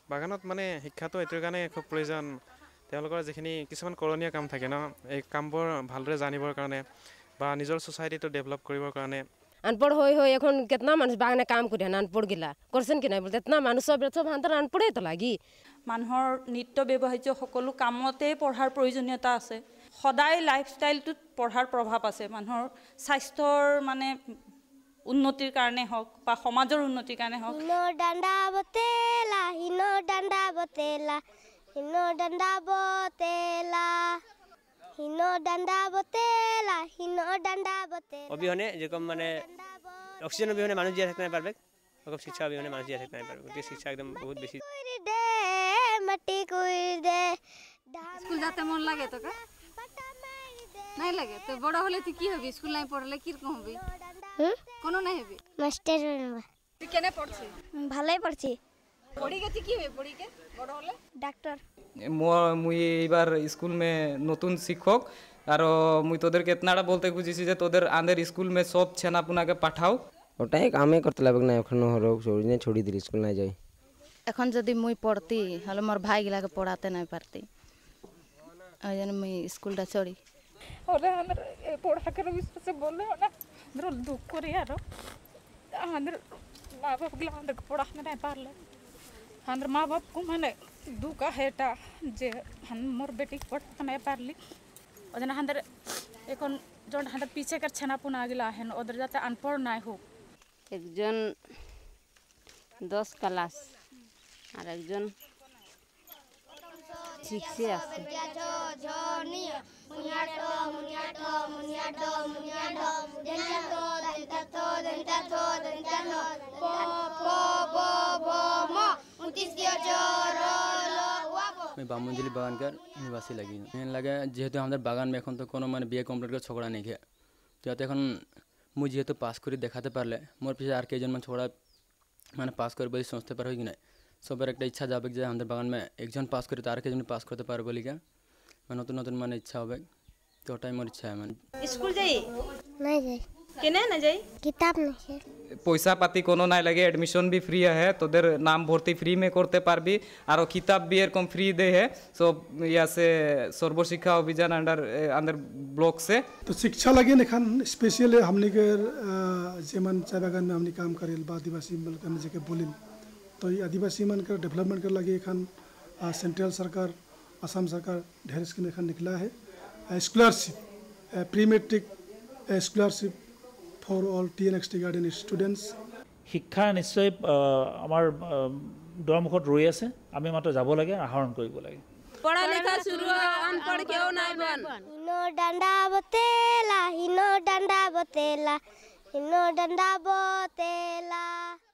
বাগানত মানে শিক্ষাটো এইটোৰ কাৰণে খুব প্ৰয়োজন তেওঁলোকৰ যিখিনি কিছুমান কৰণীয় কাম থাকে ন এই কামবোৰ ভালদৰে জানিবৰ কাৰণে বা নিজৰ সোসাइटीটো ডেভেলপ কৰিবৰ কাৰণে अनपढ़ हो এখন कितना मानुष बागाने काम करे अनपढ़ गिला करছেন কি নাই বলতে इतना मानुष सब हांतर अनपढ़े तो লাগি মানুহৰ নিত্য ব্যৱহাৰ্য সকলো কামতে পঢ়াৰ প্ৰয়োজনীয়তা আছে সদায় লাইফষ্টাইলটোত পঢ়াৰ প্ৰভাৱ আছে মানুহৰ স্বাস্থ্যৰ মানে উন্নতিৰ কাৰণে হওক বা সমাজৰ উন্নতিৰ কাৰণে হওক হিনো ডান্ডা বতেলা হিনো ডান্ডা বতেলা হিনো ডান্ডা বতেলা হিনো ডান্ডা বতেলা হিনো ডান্ডা বতেলা অবিহনে যেরকম মানে অক্সিজেন অবিহনে মানুষ জিয়া থাকতে না পারবে ওরকম শিক্ষা অবিহনে মানুষ জিয়া থাকতে না পারবে গতিকে শিক্ষা একদম বহুত বেশি দে মাটি কই দে স্কুল যেতে মন লাগে তোকে নাই লাগে তো বড় হলে তুই কি হবি স্কুল নাই পড়লে কি রকম হবি কোনো নাই হবি মাস্টার বানবা তুই কেনে পড়ছিস ভালোই পড়ছি পড়ি গেছি কি হবে পড়ি কে বড় হলে ডাক্তার মুই এবার স্কুল में নতুন শিক্ষক আর মুই তোদেরকে এতনাটা বলতে খুঁজিছি যে তোদের আন্দের স্কুল में সব ছেনাপুনাকে পাঠাও ওটাই কামে করতে লাগবে না এখন হলো ছড়ি দিল স্কুল না যাই এখন যদি মুই পড়তি হলে মোর ভাই গিলাকে পড়াতে নাই পারতি ওই জন্য মুই স্কুলটা চড়ি ওরে আমরা পড়াকে বিশ্বাসে বলে না আমরা দুঃখ করি আর আমাদের মা বাপ গুলো আমাদের পড়াতে নাই পারলে আমাদের মা বাপ को माने दुख हेटा जे मोर बेटी पढ़ाते नहीं पारली ओजन हंदर এখন জন हंदर पीछे कर छनापुना आगिला हेन ओदर जाते अनपढ़ নাই হোক একজন 10 ক্লাস আর একজন 6 এ আছে मैं बामुंजली बागान का निवासी लगी लगे जेहेतु हमारे बागान में एन तो कोनो मैं बीए कमप्लीट कर छोड़ा नहीं है तो एन मुझे जेहेतु पास कर देखाते पारे मोर पीछे और कई मैं छोड़ा मैंने पास कर बोली सोचते पार कि ना सब एक इच्छा जाबे जो हमारे बागान में एक जन पास करे तो और कई पास करते पारे बोली क्या मैं नतून नतून मैंने इच्छा हो तो ओटाई मोर इच्छा है मैं स्कूल जाई नहीं जाई केने ना जाई किताब नहीं पैसा पाती कोनो নাই লাগে एडमिशन भी फ्री है তোদের नाम भर्ती फ्री में करते पारबी और किताब भी एरकम फ्री दे है सब या से सर्वशिक्षा अभियान अंडर ब्लॉक से तो शिक्षा लगे नखान स्पेशली हमने के जेमन चाय बागान में हमने काम करेल बा आदिवासी मन के जके बोलिन तो ये आदिवासी मन के डेवलपमेंट के लगे एखान सेंट्रल सरकार असम सरकार ढेर स्कीम एखान निकला है scholarship pre matric scholarship for all TNXT Garden students শিক্ষা নিশ্চয় আমাৰ দুৱাৰমুখত ৰৈ আছে আমি মাত্ৰ যাব লাগে আহৰণ কৰিব লাগে পঢ়া লেখা শুরু अनपढ़ কেউ নাই বন হিনো ডান্ডা বতেলা হিনো ডান্ডা বতেলা হিনো ডান্ডা বতেলা